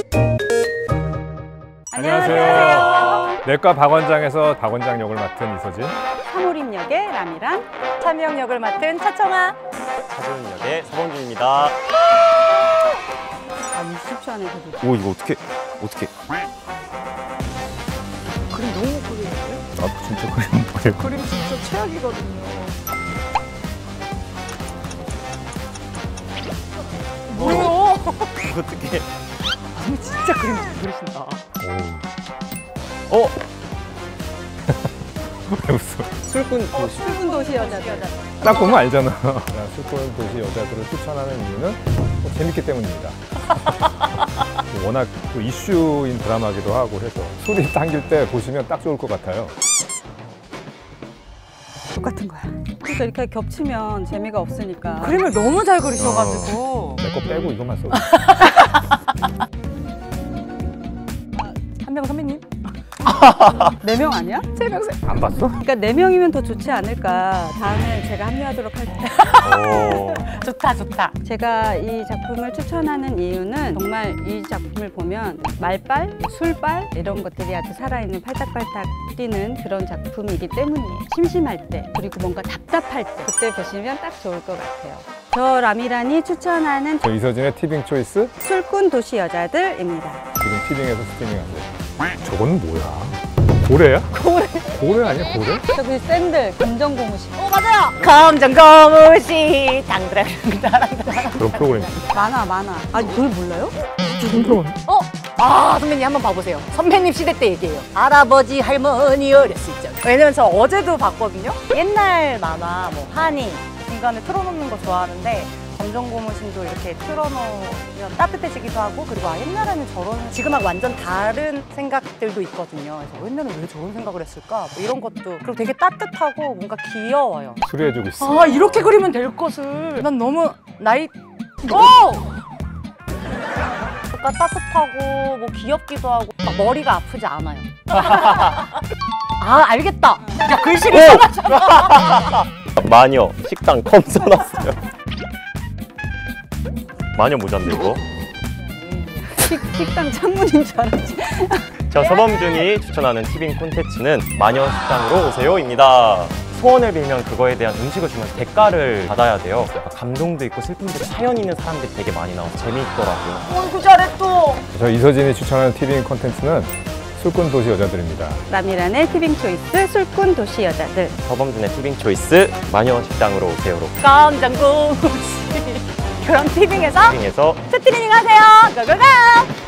안녕하세요. 내과 박원장에서 박원장 역을 맡은 이서진, 사무림 역의 라미란, 차미영 역을 맡은 차청아, 차지훈 역의 서범준입니다. 20초 안에 되죠. 오, 이거 어떻게? 그림 너무 못 그리는데? 나도 진짜 그림 못 그려. 그림 진짜 최악이거든요. 뭐예요? 어떻게? 아니 진짜 그림 잘 그리신다. 왜 웃어? 술꾼 도시. 술꾼 도시 여자들. 딱 보면 알잖아. 술꾼 도시 여자들을 추천하는 이유는 재밌기 때문입니다. 워낙 또 이슈인 드라마기도 하고 해서 술이 당길 때 보시면 딱 좋을 것 같아요. 똑같은 거야. 그러니까 이렇게 겹치면 재미가 없으니까. 그림을 너무 잘 그리셔가지고. 내 거 빼고 이것만 써. 한 명 선배님? 4명 아니야? 3명. 안 봤어? 그러니까 4명이면 더 좋지 않을까. 다음에 제가 합류하도록 할게요. 좋다, 좋다. 제가 이 작품을 추천하는 이유는 정말 이 작품을 보면 말빨, 술빨 이런 것들이 아주 살아있는 팔딱팔딱 뛰는 그런 작품이기 때문이에요. 심심할 때 그리고 뭔가 답답할 때 그때 보시면 딱 좋을 것 같아요. 저 라미란이 추천하는 저 이서진의 티빙 초이스 술꾼 도시 여자들입니다. 지금 티빙에서 스트리밍한대. 저건 뭐야? 고래야? 고래 아니야 고래? 저기 샌들 감정고무신. 맞아요. 검정고무신 당드랑당드랑. 그런 프로그램. 만화. 아 그걸 몰라요? 무슨 프로그램? 선배님 한번 봐보세요. 선배님 시대 때 얘기해요. 할아버지 할머니 어렸을 적. 왜냐면 저 어제도 봤거든요. 옛날 만화 뭐 한이 중간에 틀어놓는 거 좋아하는데 검정고무신도 이렇게 틀어놓으면 따뜻해지기도 하고, 그리고 옛날에는 저런 지금하고 완전 다른 생각들도 있거든요. 그래서 옛날에는 왜 저런 생각을 했을까? 뭐 이런 것도. 그리고 되게 따뜻하고 뭔가 귀여워요. 수리해주고 있어. 이렇게 그리면 될 것을. 난 너무 나이... 뭔가 따뜻하고 뭐 귀엽기도 하고 막 머리가 아프지 않아요. 알겠다. 야, 글씨를 써가지고. 마녀 식당 컴 써놨어요. 마녀 모자인데 이거? 식당 창문인 줄 알았지. 저 서범준이 추천하는 티빙 콘텐츠는 마녀 식당으로 오세요입니다. 소원을 빌면 그거에 대한 음식을 주면서 대가를 받아야 돼요. 약간 감동도 있고 슬픔도 있고 사연 있는 사람들이 되게 많이 나와서 재미있더라고요. 어이구 잘했어. 저 이서진이 추천하는 티빙 콘텐츠는 술꾼 도시 여자들입니다. 라미란의 티빙 초이스 술꾼 도시 여자들. 서범준의 티빙 초이스 마녀 식당으로 오세요로. 검정고무신. 그럼 티빙에서 티빙에서 스트리밍 하세요. 고고고.